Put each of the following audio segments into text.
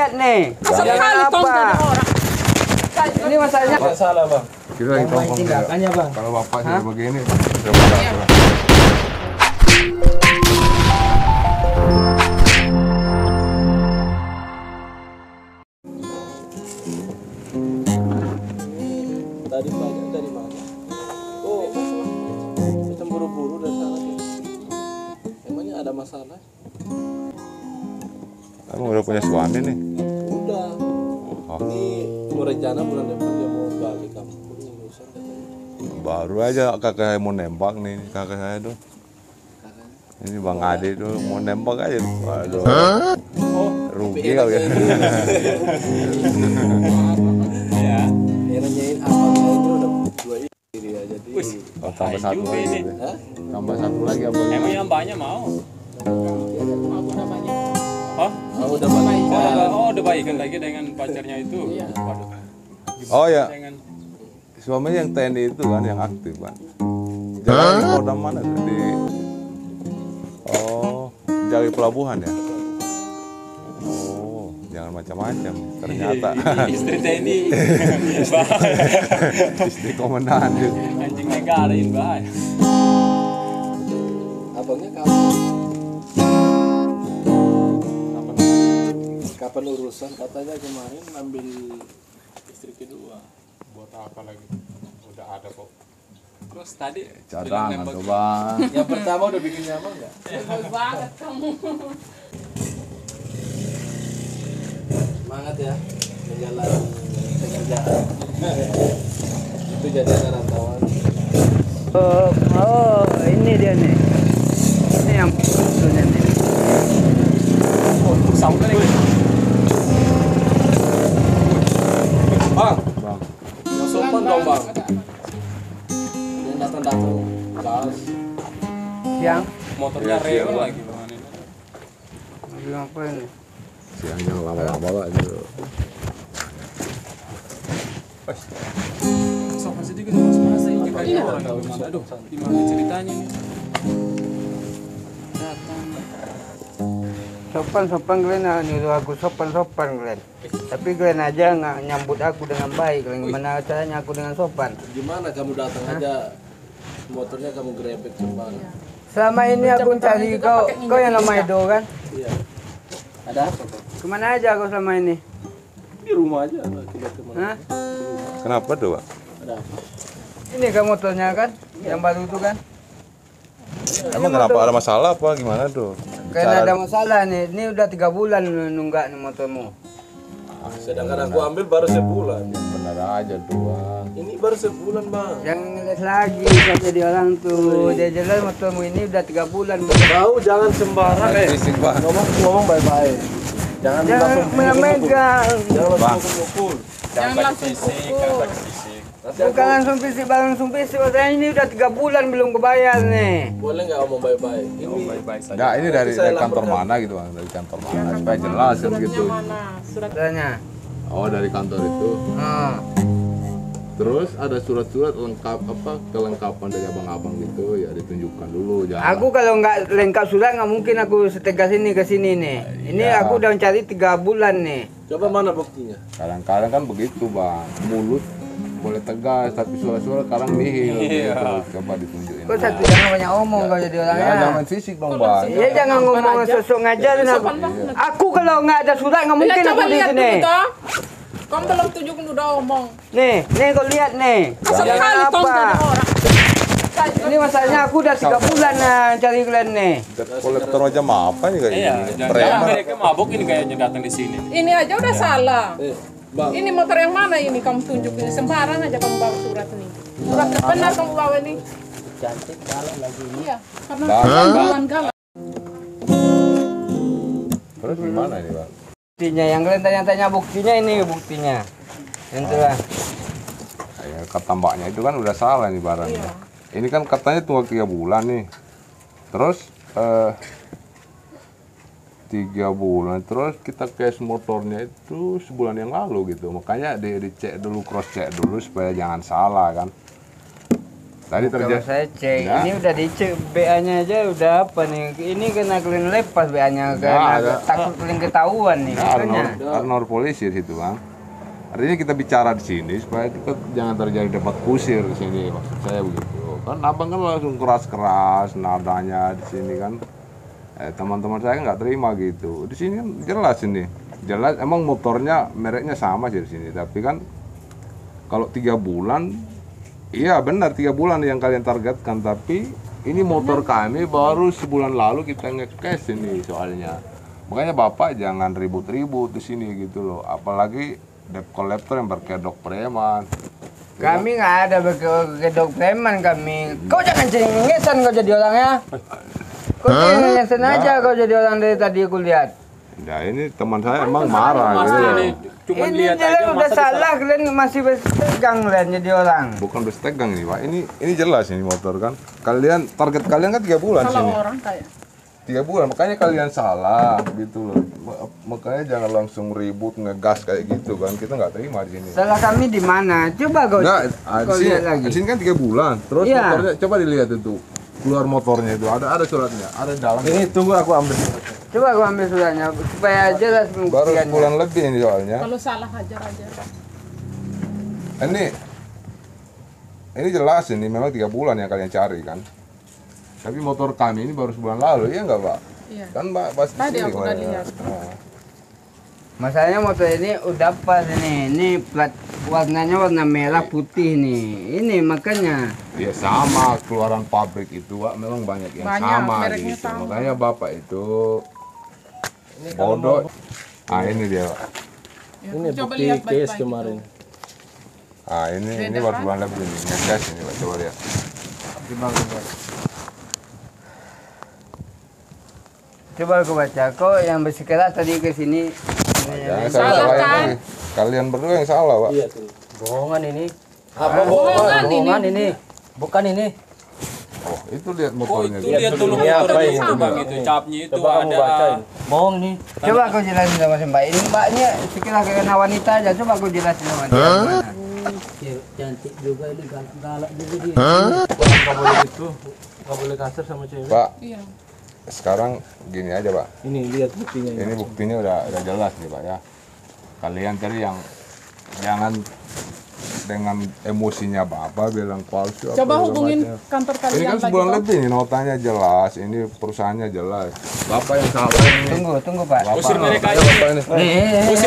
lihat nih. Jangan apa. Ini masalahnya. Nggak salah bang. Kita lagi tongkong tindakannya bang. Kalau bapak sudah begini, sudah berat. Tadi banyak dari mana? Oh, macam buru-buru dari sana. Emangnya ada masalah? Kamu udah punya suami nih? Udah. Oh, Ini mau rencana bulan depan dia mau balik kampung lulusan katanya. baru aja kakak saya mau nembak nih, kakak saya tuh. Ini Bang Ade tuh mau nembak aja. Waduh. Rugi kali ya. Ya, nanyain apa ini udah dua istri ya jadi. Oh, tambah satu lagi. Hah? Tambah satu lagi apa? Emang yang banyak mau? Hah? Oh, udah balik. Oh, udah baikan lagi dengan pacarnya itu. Waduh. Oh ya, Dengan suaminya yang TNI itu kan yang aktif kan. Jalan di Kodam mana tuh? Di Jalan pelabuhan ya. Oh, jangan macam-macam. Ternyata istri TNI. istri komandan tuh. Anjing negarain bahaya. Abangnya kapan? Kapan urusan katanya kemarin ambil istri kedua. Buat apa lagi? Udah ada kok. Terus tadi Cadangan tuh bang. Yang pertama udah bikin nyaman nggak? banget kamu. Semangat ya menjalani pekerjaan. Itu jadi rantauan. Oh, ini dia nih. Ini yang punya nih. oh, sound lagi. Bang, Bang, yang sopan dong bang. Yang datang-datang gas. Yang Motornya Iya, rewel Bang. lagi bang. lagi apa ini? siangnya lama-lama lah itu. Sopan sedikit mas masa ini kayak orang yang gimana? Aduh, gimana ceritanya nih? Datang. Sopan Glenn, nyuruh aku sopan Glenn. Tapi Glenn aja nggak nyambut aku dengan baik. Glenn, gimana caranya aku dengan sopan? Gimana kamu datang aja motornya kamu grebek kembali? Selama ini aku cari kau yang nama Edo kan? Iya. Ada apa bang? Kemana aja kau selama ini? Di rumah aja lah kita kemana? Hah? Kenapa tuh, Pak? Ada apa? Ini kan motornya kan? Yang baru itu kan? Emang kenapa ada masalah apa gimana tuh? Karena ada masalah nih. Ini udah 3 bulan nunggak nih motormu. Sedangkan aku ambil baru sebulan. Bener aja tuh, Bang. Ini baru sebulan bang. Jangan ngeles lagi kan jadi orang tuh. Dia jelas motormu ini udah 3 bulan. Tahu jangan sembarang Fisik, Bang. ngomong baik-baik. Jangan Jangan langsung memegang. jangan Bang. langsung pukul. Jangan langsung pukul. Bukan langsung fisik, Maksudnya ini udah 3 bulan belum kebayar nih. Boleh nggak ngomong baik-baik? Ini Baik-baik saja. Enggak, ini dari Saya kantor laporkan. mana gitu, Bang? Dari kantor mana? Supaya jelas kan gitu. Mana? Surat Katanya. Oh, dari kantor itu. Oh. Terus ada surat-surat lengkap apa kelengkapan dari abang-abang gitu ya ditunjukkan dulu jangan. Aku kalau nggak lengkap surat nggak mungkin aku setegas ini ke sini nih. Ini Iya. aku udah mencari 3 bulan nih. coba mana buktinya? Kadang-kadang kan begitu, Bang. Mulut boleh tegas tapi suara-suara kadang nihil gitu. Coba ditunjukin. Kok satu jangan banyak omong kau jadi Ya, orangnya. jangan fisik dong, Bang. Iya jangan ngomong sosok ngajarin aku. Aku kalau nggak ada surat nggak mungkin coba aku di lihat sini. dulu toh. Kamu belum tunjukin udah omong. Nih kau lihat nih. Sekali Jangan kamu jadi apa. orang. Ini masalahnya aku udah 3 bulan cari kalian nih. Kolektor macam apa nih kayak Iya, gini? jangan Preman. mereka mabuk ini kayaknya datang di sini. Ini aja udah salah. Bang, Ini motor yang mana ini kamu tunjukin? Sembarang aja kamu bawa surat ini. Surat benar kamu bawa ini. Cantik galak lagi. Iya, karena Bang. jalan galak. Terus gimana ini, Bang? Buktinya yang kalian tanya-tanya buktinya ini buktinya. Itulah. Ya, kata mbaknya itu kan udah salah nih barangnya. Ini kan katanya tunggu 3 bulan nih. Terus 3 bulan terus kita cash motornya itu sebulan yang lalu gitu. Makanya dicek dulu, cross check dulu supaya jangan salah kan. Tadi Coba terjadi. saya cek, Ya. ini udah dicek BA-nya aja udah apa nih? Ini kena kalian lepas BA-nya karena ada. takut kalian ketahuan nih. Makanya. Arnor polisi di situ bang. Artinya kita bicara di sini supaya kita jangan terjadi debat kusir di sini, maksud saya begitu. Kan abang kan langsung keras-keras nadanya di sini kan. Teman-teman saya nggak terima gitu. Di sini kan jelas ini, jelas emang motornya mereknya sama sih di sini, tapi kan kalau 3 bulan, iya benar 3 bulan yang kalian targetkan, tapi ini motor kami baru sebulan lalu kita nge-cash ini soalnya. Makanya bapak jangan ribut-ribut di sini gitu loh, apalagi debt collector yang berkedok preman. Kami nggak ada berkedok preman kami. Kau jangan cengengesan kau jadi orangnya. Kau cengengesan aja kau jadi orang dari tadi aku lihat. Nah ini teman saya emang marah gitu loh. Cuma Ini lihat jalan aja udah masa salah kalian masih berpegang kalian jadi orang. Bukan berstegang nih pak, ini jelas ini motor kan. Kalian target kalian kan 3 bulan Kalau sini. orang kayak 3 bulan, makanya kalian salah gitu loh. Makanya jangan langsung ribut ngegas kayak gitu kan. Kita nggak terima di sini. Salah kami di mana? Coba kau Nggak, kau lihat lagi. di sini kan 3 bulan. Terus Iya. motornya coba dilihat itu. Keluar motornya itu ada suratnya, ada di dalam. Ini tunggu aku ambil. Coba kau ambil suratnya supaya jelas Baru pembuktiannya. sebulan lebih ini soalnya. kalau salah hajar aja. Ini jelas ini memang 3 bulan yang kalian cari kan. Tapi motor kami ini baru sebulan lalu, iya nggak pak? Iya. Kan pak pasti Tadi sini aku udah kemarin. lihat. Nah. Masalahnya motor ini udah pas ini. Ini plat warnanya warna merah putih nih. Ini makanya. Ya sama keluaran pabrik itu pak memang banyak yang Banyak, sama mereknya gitu. sama. Makanya bapak itu bodoh. Ah ini dia pak. Ya, Ini coba bukti lihat case baik-baik kemarin. itu. Ah ini Beda baru kan? sebulan lebih nih ngegas ini pak, coba lihat. Coba aku baca. Kok yang bersikeras tadi ke sini. Jangan Salah, salah kan? lagi. Kalian berdua yang salah pak. Iya tuh. Bohongan ini. Apa Bohongan Bohongan ini. Bukan ini. Oh itu lihat Oh motornya. itu lihat dulu Ini apa motornya ini? itu bang itu capnya itu Coba kamu ada. bacain. Bohong ini. Coba aku jelasin sama si Mbak. Ini Mbaknya sekiranya karena wanita aja. Coba aku jelasin sama dia. Gimana? Cantik juga ini, galak juga dia. Nggak boleh gitu. Nggak boleh kasar sama cewek. Pak Iya. sekarang gini aja pak. Ini lihat buktinya. Ini buktinya udah jelas nih pak ya. Kalian tadi yang jangan dengan emosinya bapak bilang palsu. apa Coba segala hubungin macam. kantor Ini kalian kan lagi. sebulan Kok. lebih nih notanya jelas, ini perusahaannya jelas. Bapak yang salah ini. Tunggu Pak. Bapak, Usir mereka ayo, aja. bapak ini. Usir.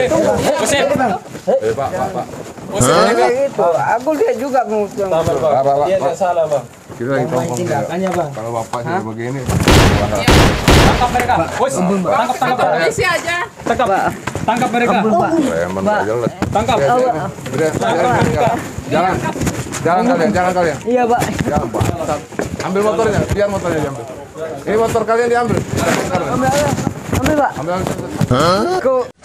Pak. Usir mereka. Kayak gitu. Aku lihat juga pengusaha. Sabar bang. Pak. Dia nggak salah bang. Kita lagi tongkong juga. Tindakannya bang. Kalau bapak sudah begini, Tangkap mereka. Bos. Tangkap. Polisi aja. Tangkap mereka. preman nggak jelas. Tangkap. Jangan kalian. Iya pak. Jangan pak. Ambil motornya, biar motornya diambil. Ini motor kalian diambil. Ambil pak. Ambil. Kok